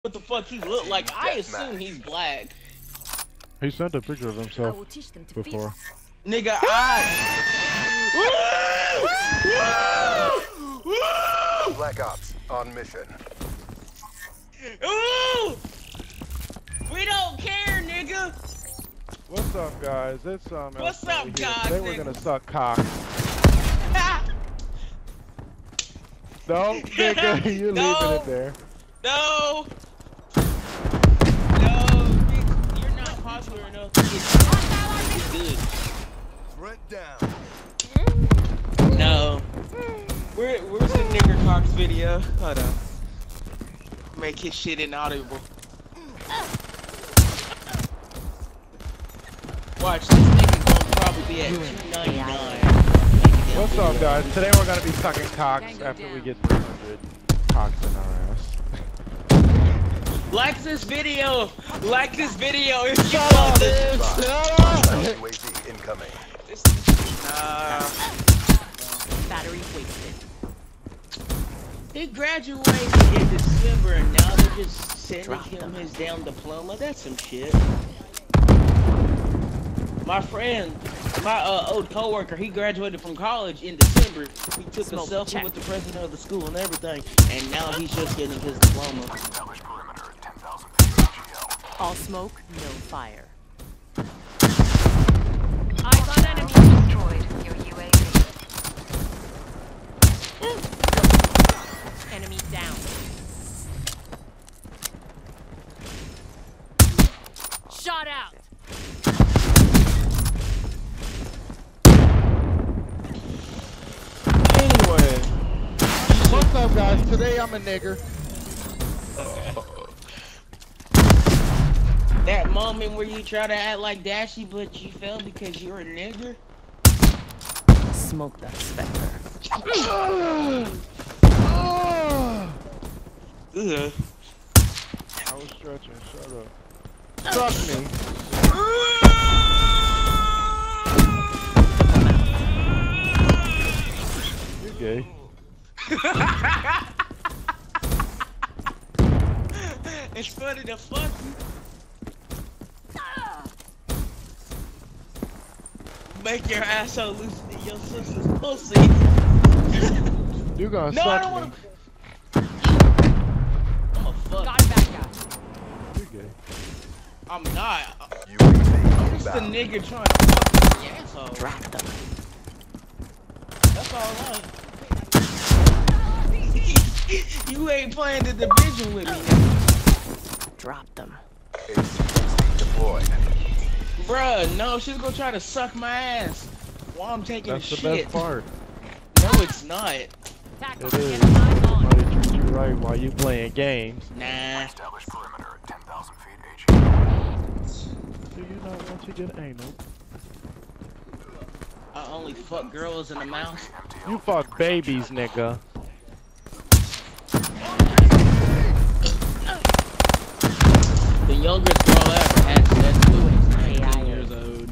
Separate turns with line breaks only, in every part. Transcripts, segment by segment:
what the fuck he look like. I assume he's black.
He sent a picture of himself before.
Nigga,
Black Ops on mission.
Ooh! We don't care, nigga.
What's up, guys? It's
What's up, guys?
Today we're gonna suck cock. No, nigga, you're leaving it there.
No. No, you're not popular enough to get good.
Threat down.
No. Where's the nigger Cox video? Hold on. Make his shit inaudible. Watch, this nigga gonna probably be at 299.
What's up, guys? Today we're gonna be sucking cocks after we get 300 cocks in our ass.
Like this video! Like this video if you love this!
UAV incoming.
Battery wasted.
He graduated in December and now they're just sending him his damn diploma. That's some shit. My friend, my old coworker, he graduated from college in December. He took a selfie with the president of the school and everything, and now he's just getting his diploma.
All smoke, no fire. Eyes on enemy.
Destroyed your UAV.
Enemy down. Shot out.
Anyway.
What's up, guys? Today I'm a nigger.
That moment where you try to act like Dashy, but you fell because you're a nigger?
Smoke that Spectre.
Ugh.
I was stretching, shut up. Suck me. You're gay.
It's funny to fuck you. Make your asshole loosen in your sister's pussy.
You gonna
No, I
suck
don't
me.
wanna. I'm a fuck.
Got back guy.
You're gay.
I'm not.
UAV
I'm just a
inbound.
nigga trying to fuck your asshole.
Drop them.
That's all right. You ain't playing the division with me.
Drop them.
AC-60 deployed.
Bruh, no, she's gonna try to suck my ass while I'm taking
That's
a
the
shit.
best part.
No, it's not.
Tackle.
It is.
Get eyes on.
Somebody treat you right while you playing games.
Nah.
Establish perimeter at 10,000 feet HE.
Do you not want to get anal?
I only fuck girls in the mouth.
You fuck babies, nigga.
The youngest girl I ever had sex with was 19 years old.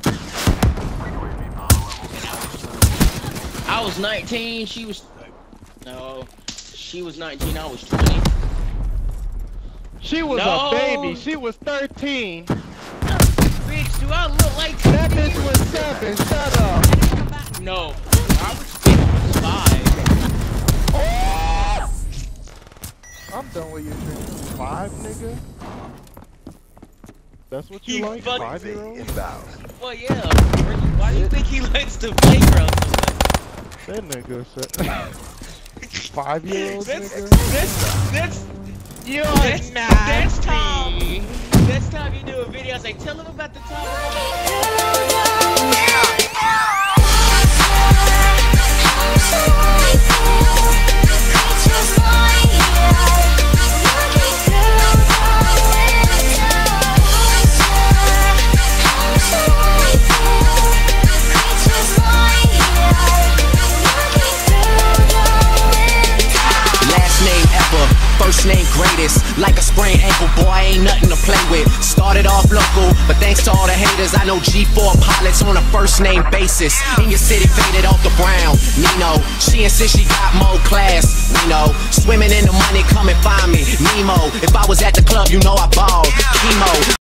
And I was 19, she was... No. She was 19, I was 20.
She was
No.
a baby. She was 13.
Bitch, do I look like...
That bitch was 7. Shut up.
No. I was 55.
I'm done with you drinking 5, nigga. That's what you
You
like?
fuck-
5-year-old?
Inbound.
Well, yeah. Why do you think he likes to play girls so much?
That nigga said 5-year-old nigga.
That's time. Next time you do a video, say, tell him about the time.
Last name ever, first name greatest. Like a sprained ankle, boy, ain't nothing to play with. Started off local, but thanks to all the haters, I know G4 pilots on a first name basis. In your city, faded off the brown. Nino, she insists she got more class. Nino, swimming in the money, come and find me. Nemo, if I was at the club, you know I ball.